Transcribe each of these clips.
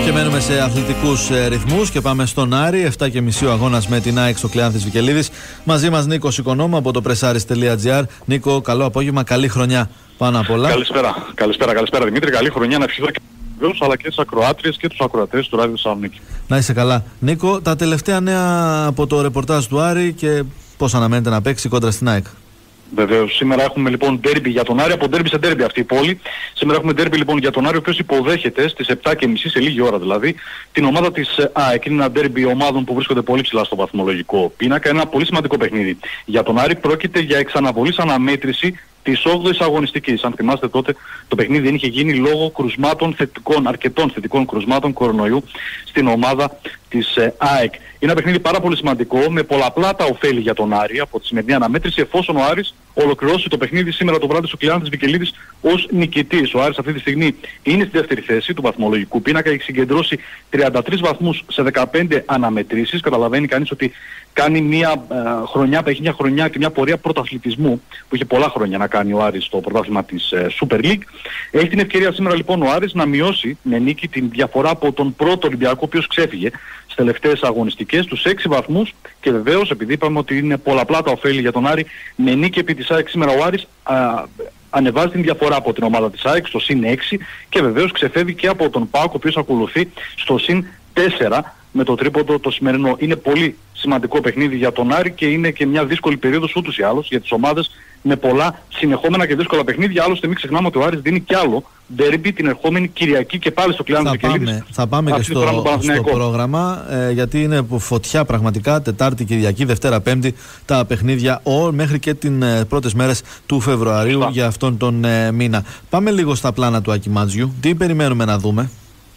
Και μένουμε σε αθλητικούς ρυθμούς και πάμε στον Άρη. 7:30 ο αγώνας με την ΑΕΚ στο Κλεάνθης Βικελίδης. Μαζί μας Νίκος Οικονόμου από το pressaris.gr. Νίκο, καλό απόγευμα, καλή χρονιά πάνω απ' όλα. Καλησπέρα Δημήτρη, καλή χρονιά να ευχηθώ και βεβαίως, αλλά και τις ακροάτριες και τους ακροατές του Ράδιο Θεσσαλονίκη. Να είσαι καλά. Νίκο, τα τελευταία νέα από το ρεπορτάζ του Άρη και πώς αναμένεται να παίξει κόντρα στην ΑΕΚ. Βεβαίως, σήμερα έχουμε λοιπόν ντέρμπι για τον Άρη, από ντέρμπι σε ντέρμπι αυτή η πόλη. Σήμερα έχουμε ντέρμπι λοιπόν για τον Άρη, ο οποίος υποδέχεται στις 7:30, σε λίγη ώρα δηλαδή, την ομάδα της ΑΕΚ. Είναι ένα ντέρμπι ομάδων που βρίσκονται πολύ ψηλά στο βαθμολογικό πίνακα. Είναι ένα πολύ σημαντικό παιχνίδι. Για τον Άρη πρόκειται για εξαναβολής αναμέτρηση της 8ης αγωνιστικής. Αν θυμάστε τότε το παιχνίδι δεν είχε γίνει λόγω κρουσμάτων θετικών, αρκετών θετικών κρουσμάτων κορονοϊού στην ομάδα της ΑΕΚ. Είναι ένα παιχνίδι πάρα πολύ σημαντικό, με πολλαπλά τα ωφέλη για τον Άρη από τη σημερινή αναμέτρηση, εφόσον ο Άρης ολοκληρώσει το παιχνίδι σήμερα το βράδυ στο Κλεάνθης Βικελίδης ως νικητής. Ο Άρης αυτή τη στιγμή είναι στη δεύτερη θέση του βαθμολογικού πίνακα, έχει συγκεντρώσει 33 βαθμούς σε 15 αναμετρήσεις. Καταλαβαίνει κανείς ότι κάνει μια χρονιά, έχει μια χρονιά και μια πορεία πρωταθλητισμού που είχε πολλά χρόνια να κάνει ο Άρης στο πρωτάθλημα της Super League. Έχει την ευκαιρία σήμερα λοιπόν ο Άρης να μειώσει με νίκη την διαφορά από τον πρώτο Ολυμπιακό, ο οποίος ξέφυγε στις τελευταίες αγωνιστικές, τους 6 βαθμούς, και βεβαίως επειδή είπαμε ότι είναι πολλαπλά τα ωφέλη για τον Άρη, με νίκη επί της ΑΕΚ σήμερα ο Άρης ανεβάζει την διαφορά από την ομάδα της ΑΕΚ στο συν 6 και βεβαίως ξεφεύγει και από τον ΠΑΟΚ, ο οποίος ακολουθεί στο συν 4 με το τρίποντο το σημερινό. Είναι πολύ σημαντικό παιχνίδι για τον Άρη και είναι και μια δύσκολη περίοδος ούτως ή άλλως για τις ομάδες με πολλά συνεχόμενα και δύσκολα παιχνίδια. Άλλωστε μην ξεχνάμε ότι ο Άρης δίνει κι άλλο ντέρμπι την ερχόμενη Κυριακή και πάλι στο Κλεάνθης Βικελίδης. Θα πάμε και στο πρόγραμμα, γιατί είναι φωτιά πραγματικά Τετάρτη, Κυριακή, Δευτέρα, Πέμπτη τα παιχνίδια μέχρι και τις πρώτες μέρες του Φεβρουαρίου για αυτόν τον μήνα. Πάμε λίγο στα πλάνα του Άκη Μάτζιου. Τι περιμένουμε να δούμε?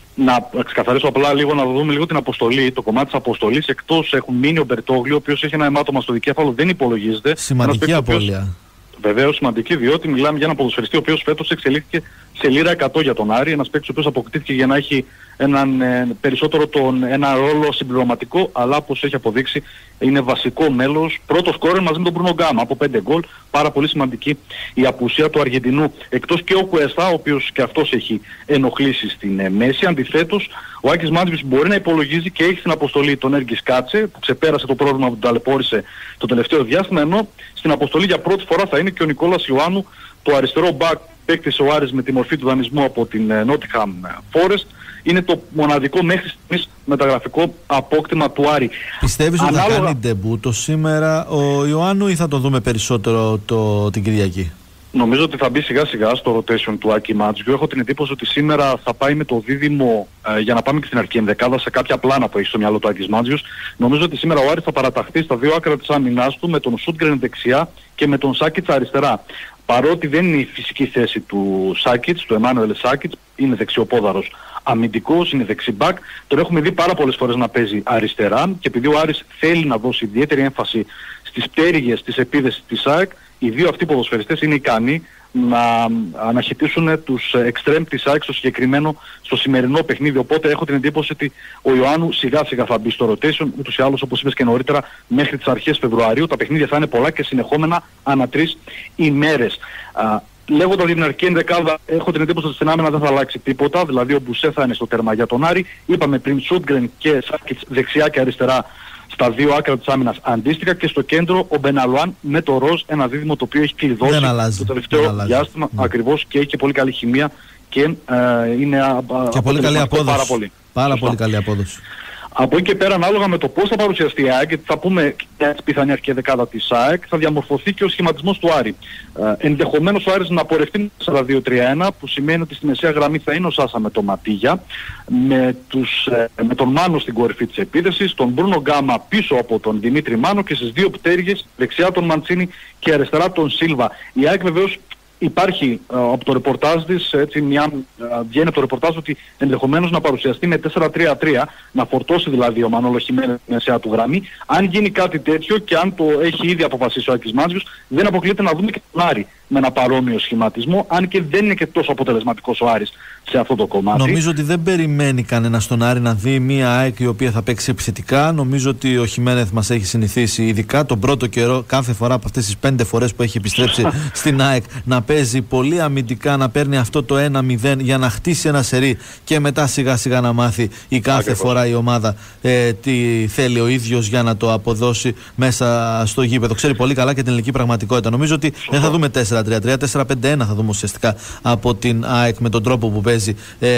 Να ξεκαθαρίσω απλά λίγο, να δούμε λίγο την αποστολή, το κομμάτι της αποστολής. Εκτός έχουν μείνει ο Μπερτόγλιο, ο οποίος έχει ένα αιμάτωμα στο δικέφαλο, δεν υπολογίζεται. Σημαντική απώλεια. Βεβαίως σημαντική, διότι μιλάμε για έναν ποδοσφαιριστή ο οποίος φέτος εξελίχθηκε σε λίρα 100 για τον Άρη. Ένας παίκτης ο οποίος αποκτήθηκε για να έχει περισσότερο ένα ρόλο συμπληρωματικό, αλλά όπως έχει αποδείξει είναι βασικό μέλος. Πρώτος σκόρερ μαζί με τον Μπρούνο Γκάμα από 5 γκολ. Πάρα πολύ σημαντική η απουσία του Αργεντινού. Εκτός και ο Κουεστά, ο οποίος και αυτός έχει ενοχλήσει στην μέση. Αντιθέτως, ο Άκης Μάτζιος μπορεί να υπολογίζει και έχει στην αποστολή τον Έργης Κάτσε, που ξεπέρασε το πρόβλημα που τον ταλαιπώρησε το τελευταίο διάστημα, ενώ στην αποστολή για πρώτη φορά θα είναι και ο Νικόλας Ιωάννου, το αριστερό μπακ παίκτησε ο Άρης με τη μορφή του δανεισμού από την Nottingham Forest. Είναι το μοναδικό μέχρι στιγμής μεταγραφικό απόκτημα του Άρη. Πιστεύεις ότι θα κάνει ντεμπούτο σήμερα ο Ιωάννου ή θα το δούμε περισσότερο την Κυριακή? Νομίζω ότι θα μπει σιγά σιγά στο rotation του Άκη Μάτζιου. Έχω την εντύπωση ότι σήμερα θα πάει με το δίδυμο για να πάμε και στην αρχική ενδεκάδα σε κάποια πλάνα που έχει στο μυαλό του Άκης Μάτζιος. Νομίζω ότι σήμερα ο Άρης θα παραταχθεί στα δύο άκρα της άμυνάς του, με τον Σούτγκρεν δεξιά και με τον Σάκιτς αριστερά. Παρότι δεν είναι η φυσική θέση του Σάκιτς, του Εμμάνουελ Σάκιτς, είναι δεξιοπόδαρος αμυντικός, είναι δεξιμπάκ. Τον έχουμε δει πάρα πολλές φορές να παίζει αριστερά και επειδή ο Άρης θέλει να δώσει ιδιαίτερη έμφαση στις πτέρυγες της επίδεσης της ΑΕΚ, οι δύο αυτοί ποδοσφαιριστές είναι ικανοί να αναχαιτήσουν τους εξτρέμ της ΑΕΚ στο σημερινό παιχνίδι. Οπότε έχω την εντύπωση ότι ο Ιωάννου σιγά σιγά θα μπει στο rotation. Ούτως ή άλλως, όπως είπες και νωρίτερα, μέχρι τις αρχές Φεβρουαρίου τα παιχνίδια θα είναι πολλά και συνεχόμενα ανά 3 ημέρες. Λέγοντας για την αρχική ενδεκάδα, έχω την εντύπωση ότι στην άμυνα δεν θα αλλάξει τίποτα. Δηλαδή ο Μπουσέ θα είναι στο τέρμα για τον Άρη. Είπαμε πριν Σούτγκρεν και Σάκιτς δεξιά και αριστερά στα δύο άκρα της άμυνας αντίστοιχα, και στο κέντρο ο Μπεναλουάν με το Ροζ, ένα δίδυμο το οποίο έχει κλειδώσει το τελευταίο διάστημα ακριβώς και έχει και πολύ καλή χημεία και είναι και πολύ καλή απόδοση. Πάρα πολύ καλή απόδοση. Από εκεί και πέρα, ανάλογα με το πώς θα παρουσιαστεί η ΑΕΚ, γιατί θα πούμε για την πιθανή αρχική δεκάδα της ΑΕΚ, θα διαμορφωθεί και ο σχηματισμός του Άρη. Ενδεχομένως ο Άρης να πορευτεί 4-2-3-1, που σημαίνει ότι στη μεσαία γραμμή θα είναι ο Σάσα με τον Ματίγια, με τον Μάνο στην κορυφή της επίδεσης, τον Μπρούνο Γκάμα πίσω από τον Δημήτρη Μάνο και στις δύο πτέρυγες δεξιά τον Μαντσίνη και αριστερά τον Σίλβα. Η ΑΕΚ βεβαίως υπάρχει από το ρεπορτάζ της, έτσι βγαίνει από το ρεπορτάζ ότι ενδεχομένως να παρουσιαστεί με 4-3-3, να φορτώσει δηλαδή ο Μανόλο Χιμένες στη μεσαία του γραμμή. Αν γίνει κάτι τέτοιο και αν το έχει ήδη αποφασίσει ο Άκης Μάτζιος, δεν αποκλείεται να δούμε και τον Άρη με ένα παρόμοιο σχηματισμό, αν και δεν είναι και τόσο αποτελεσματικός ο Άρης σε αυτό το κομμάτι. Νομίζω ότι δεν περιμένει κανένα στον Άρη να δει μια ΑΕΚ η οποία θα παίξει επιθετικά. Νομίζω ότι ο Χιμένεθ μας έχει συνηθίσει, ειδικά τον πρώτο καιρό, κάθε φορά από αυτές τις 5 φορές που έχει επιστρέψει στην ΑΕΚ, να παίζει πολύ αμυντικά, να παίρνει αυτό το 1-0 για να χτίσει ένα σερί και μετά σιγά σιγά να μάθει η κάθε φορά η ομάδα τι θέλει ο ίδιος για να το αποδώσει μέσα στο γήπεδο. Ξέρει πολύ καλά και την ελληνική πραγματικότητα. Νομίζω ότι δεν θα δούμε 4-3-3, 4-5-1 θα δούμε ουσιαστικά από την ΑΕΚ με τον τρόπο που παίζει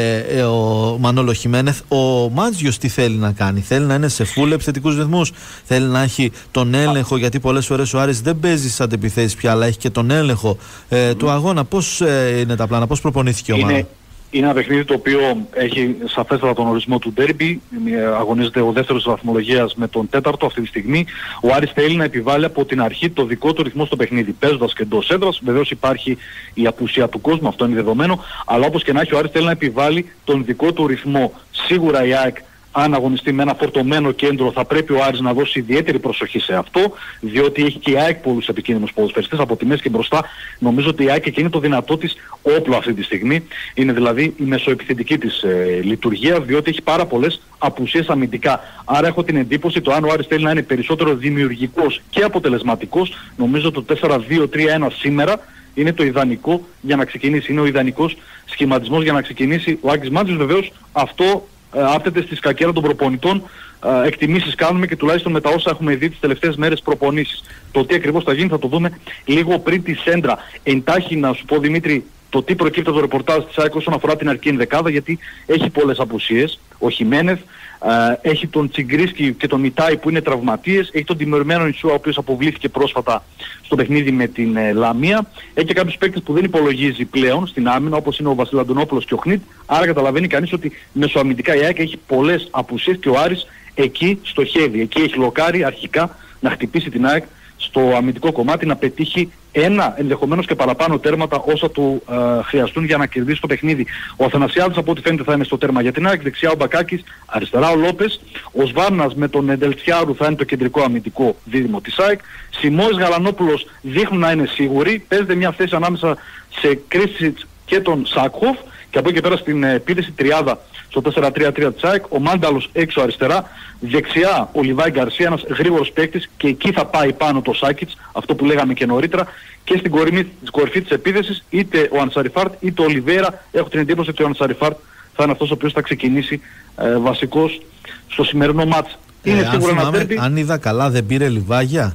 ο Μανόλο Χιμένεθ. Ο Μάτζιος τι θέλει να κάνει? Θέλει να είναι σε φουλ επιθετικούς ρυθμούς, θέλει να έχει τον έλεγχο, γιατί πολλές φορές ο Άρης δεν παίζει στις αντεπιθέσεις πια, αλλά έχει και τον έλεγχο του αγώνα. Πώς είναι τα πλάνα, πώς προπονήθηκε η ομάδα? Είναι ένα παιχνίδι το οποίο έχει σαφέστατα τον ορισμό του ντέρμπι. Αγωνίζεται ο δεύτερος βαθμολογίας με τον τέταρτο αυτή τη στιγμή. Ο Άρης θέλει να επιβάλλει από την αρχή το δικό του ρυθμό στο παιχνίδι, παίζοντας και εντός έδρας. Βεβαίως υπάρχει η απουσία του κόσμου, αυτό είναι δεδομένο. Αλλά όπως και να έχει, ο Άρης θέλει να επιβάλλει τον δικό του ρυθμό. Σίγουρα η ΑΕΚ, αν αγωνιστεί με ένα φορτωμένο κέντρο, θα πρέπει ο Άρης να δώσει ιδιαίτερη προσοχή σε αυτό, διότι έχει και η ΑΕΚ πολλούς επικίνδυνους ποδοσφαιριστές από τη μέση και μπροστά. Νομίζω ότι η ΑΕΚ εκεί είναι το δυνατό της όπλο αυτή τη στιγμή. Είναι δηλαδή η μεσοεπιθετική της λειτουργία, διότι έχει πάρα πολλές απουσίες αμυντικά. Άρα έχω την εντύπωση το αν ο Άρης θέλει να είναι περισσότερο δημιουργικός και αποτελεσματικός, νομίζω το 4-2-3-1 σήμερα είναι το ιδανικό για να ξεκινήσει. Είναι ο ιδανικός σχηματισμός για να ξεκινήσει ο Άκης Μάτζιος. Βεβαίως αυτό άφτεται στη σκακέρα των προπονητών. Εκτιμήσεις κάνουμε και τουλάχιστον με τα όσα έχουμε δει τις τελευταίες μέρες προπονήσεις. Το τι ακριβώς θα γίνει θα το δούμε λίγο πριν τη σέντρα. Εντάχει να σου πω, Δημήτρη, το τι προκύπτει από το ρεπορτάζ της ΑΕΚ όσον αφορά την αρχική ενδεκάδα, γιατί έχει πολλές απουσίες. Ο Χιμένεθ, έχει τον Τσιγκρίσκι και τον Μιτάι που είναι τραυματίες, έχει τον τιμωρημένο Ισού ο οποίος αποβλήθηκε πρόσφατα στο παιχνίδι με την Λαμία, έχει και κάποιους παίκτες που δεν υπολογίζει πλέον στην άμυνα, όπως είναι ο Βασίλης Αντωνόπουλος και ο Χνίτ. Άρα καταλαβαίνει κανείς ότι μεσοαμυντικά η ΑΕΚ έχει πολλές απουσίες και ο Άρης εκεί στοχεύει, εκεί έχει λοκάρει αρχικά να χτυπήσει την ΑΕΚ στο αμυντικό κομμάτι, να πετύχει ένα ενδεχομένως και παραπάνω τέρματα όσα του χρειαστούν για να κερδίσει το παιχνίδι. Ο Αθανασιάδης από ό,τι φαίνεται θα είναι στο τέρμα για την ΑΕΚ, δεξιά ο Μπακάκης, αριστερά ο Λόπες, ο Σβάρνας με τον Εντελτσιάρου θα είναι το κεντρικό αμυντικό δίδυμο της ΑΕΚ. Σιμώης Γαλανόπουλος δείχνουν να είναι σίγουροι, παίζεται μια θέση ανάμεσα σε Κρίσιτς και τον Σάκχοφ, και από εκεί και πέρα στην επίθεση τριάδα στο 4-3-3 της ΑΕΚ, ο Μάνταλος έξω αριστερά, δεξιά ο Λιβάη Γκαρσία, ένας γρήγορος παίκτης, και εκεί θα πάει πάνω το Σάκιτς, αυτό που λέγαμε και νωρίτερα, και στην κορυφή της επίθεσης είτε ο Ανσαριφάρτ είτε ο Ολιβέρα. Έχω την εντύπωση ότι ο Ανσαριφάρτ θα είναι αυτός ο οποίος θα ξεκινήσει βασικός στο σημερινό μάτς. Είναι σίγουρα ένα ντέρμπι. Αν είδα καλά, δεν πήρε Λιβάγια?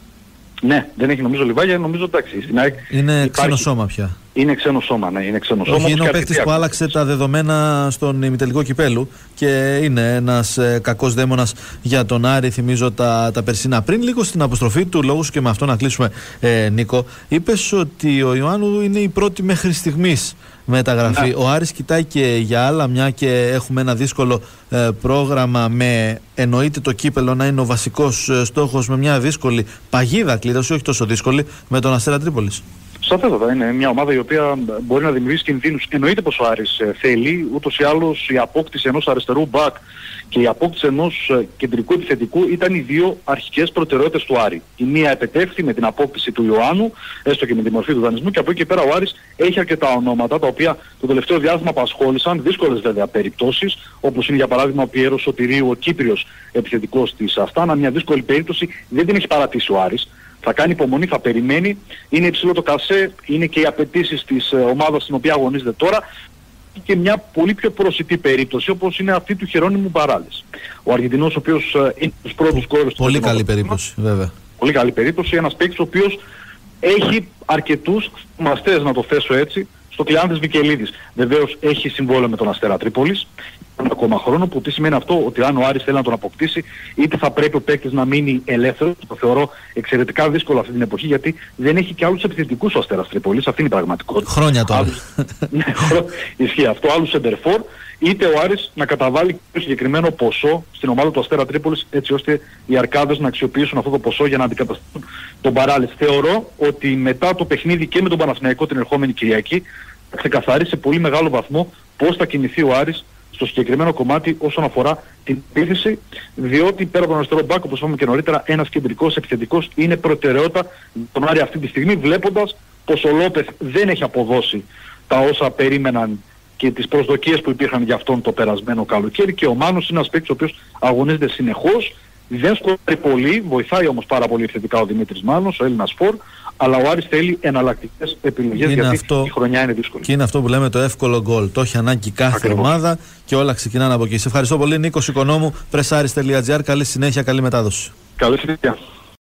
Ναι, δεν έχει νομίζω Λιβάγια, νομίζω εντάξει. Στην ΑΕΚ είναι ξένο σώμα πια. Είναι ξένο σώμα, ναι, είναι ξένο σώμα. Όχι, είναι ο παίκτης που άλλαξε τα δεδομένα στον ημιτελικό κυπέλου και είναι ένας κακός δαίμονας για τον Άρη, θυμίζω τα περσινά. Πριν λίγο στην αποστροφή του λόγου σου και με αυτό να κλείσουμε, Νίκο, είπες ότι ο Ιωάννου είναι η πρώτη μέχρι στιγμής μεταγραφή. Ναι. Ο Άρης κοιτάει και για άλλα, μια και έχουμε ένα δύσκολο πρόγραμμα, με εννοείται το κύπελο να είναι ο βασικός στόχος, με μια δύσκολη παγίδα κλήρωση, όχι τόσο δύσκολη, με τον Αστέρα Τρίπολης. Σαφέστατα, είναι μια ομάδα η οποία μπορεί να δημιουργήσει κινδύνους. Εννοείται πως ο Άρης θέλει, ούτως ή άλλως η απόκτηση ενός αριστερού μπακ και η απόκτηση ενός κεντρικού επιθετικού ήταν οι δύο αρχικές προτεραιότητες του Άρη. Η μία επετεύχθη με την απόκτηση του Ιωάννου, έστω και με τη μορφή του δανεισμού, και από εκεί και πέρα ο Άρης έχει αρκετά ονόματα τα οποία το τελευταίο διάστημα απασχόλησαν, δύσκολες βέβαια περιπτώσεις, όπως είναι για παράδειγμα ο Πιέρος Σωτηρίου, ο Κύπριος επιθετικός της Αστάνα. Μια δύσκολη περίπτωση, δεν την έχει παρατήσει ο Άρης. Θα κάνει υπομονή, θα περιμένει, είναι υψηλό το κασέ, είναι και οι απαιτήσεις της ομάδας στην οποία αγωνίζεται τώρα, και μια πολύ πιο προσιτή περίπτωση όπως είναι αυτή του Χερόνιμου Μπαράλες. Ο Αργεντινός ο οποίος είναι στους πρώτους κόρους. Πολύ καλή περίπτωση βέβαια. Πολύ καλή περίπτωση, ένας παίκτης ο οποίος έχει αρκετούς μαστές, να το θέσω έτσι, στο Κλεάνθης Βικελίδης. Βεβαίως έχει συμβόλαιο με τον Αστέρα Τρίπολης, ακόμα χρόνο, που τι σημαίνει αυτό? Ότι αν ο Άρης θέλει να τον αποκτήσει, είτε θα πρέπει ο παίκτης να μείνει ελεύθερος, το θεωρώ εξαιρετικά δύσκολο αυτή την εποχή, γιατί δεν έχει και άλλους επιθετικούς ο Αστέρας Τρίπολης, αυτή είναι η πραγματικότητα. Χρόνια τώρα. Ναι, ισχύει αυτό, άλλους σεντερφόρ, είτε ο Άρης να καταβάλει το συγκεκριμένο ποσό στην ομάδα του Αστέρα Τρίπολης, έτσι ώστε οι αρκάδες να αξιοποιήσουν αυτό το ποσό για να αντικαταστήσουν τον Μπαράλες. Θεωρώ ότι μετά το παιχνίδι και με τον Παναθηναϊκό την ερχόμενη Κυριακή θα ξεκαθαρίσει σε πολύ μεγάλο βαθμό πώς θα κινηθεί ο Άρης στο συγκεκριμένο κομμάτι όσον αφορά την επίθεση, διότι πέρα από τον αριστερό μπακ, όπως είπαμε και νωρίτερα, ένας κεντρικός επιθετικός είναι προτεραιότητα τον Άρη αυτή τη στιγμή, βλέποντας πως ο Λόπεθ δεν έχει αποδώσει τα όσα περίμεναν και τις προσδοκίες που υπήρχαν για αυτόν το περασμένο καλοκαίρι, και ο Μάνος είναι ένας παίκτης ο οποίος αγωνίζεται συνεχώς, δεν σκοράρει πολύ, βοηθάει όμως πάρα πολύ θετικά ο Δημήτρης Μάνος, ο Έλληνας φορ, αλλά ο Άρης θέλει εναλλακτικές επιλογές, γιατί η χρονιά είναι δύσκολη. Και είναι αυτό που λέμε το εύκολο γκολ. Το έχει ανάγκη κάθε ομάδα και όλα ξεκινάνε από εκεί. Σε ευχαριστώ πολύ, Νίκος Οικονόμου, pressaris.gr. Καλή συνέχεια, καλή μετάδοση. Καλή συνέχεια.